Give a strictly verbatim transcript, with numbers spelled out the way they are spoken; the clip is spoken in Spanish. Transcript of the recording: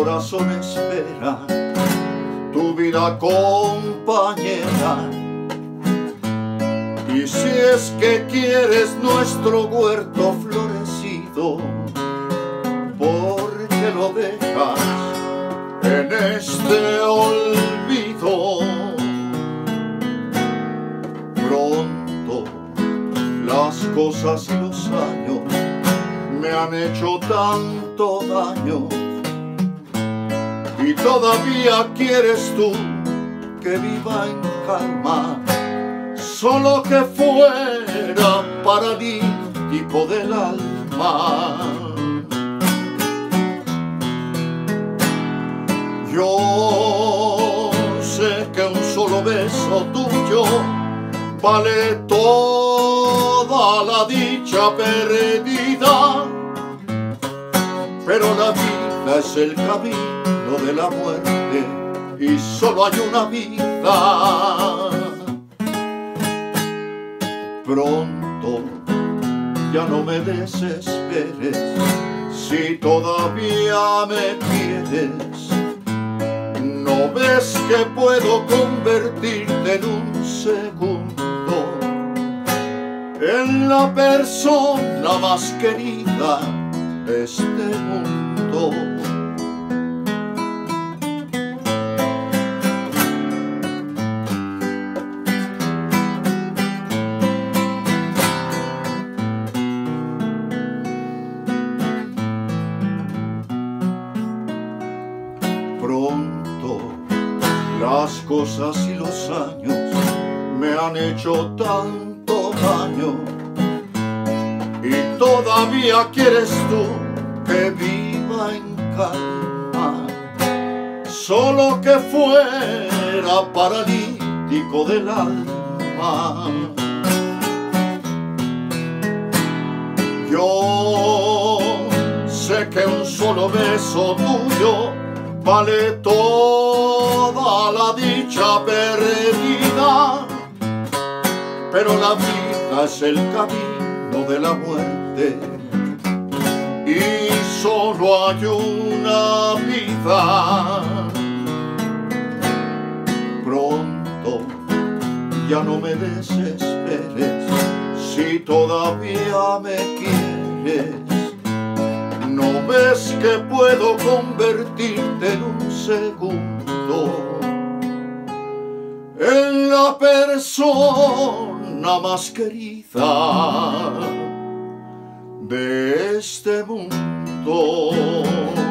corazón espera tu vida compañera. Y si es que quieres nuestro huerto florecido, ¿por qué lo dejas en este olvido? Pronto las cosas y los años me han hecho tanto daño, y todavía quieres tú que viva en calma, solo que fuera paralítico del alma. Yo sé que un solo beso tuyo vale toda la dicha perdida, pero la vida es el camino de la muerte y solo hay una vida. Pronto ya no me desesperes, si todavía me quieres. ¿No ves que puedo convertirte en un segundo en la persona más querida de este mundo? Pronto las cosas y los años me han hecho tanto daño, y todavía quieres tú que viva en calma, solo que fuera paralítico del alma. Yo sé que un solo beso tuyo vale toda la dicha perdida, pero la vida es el camino de la muerte y solo hay una vida. Pronto ya no me desesperes, si todavía me quieres. ¿No ves que puedo convertirte en un segundo en la persona más querida de este mundo?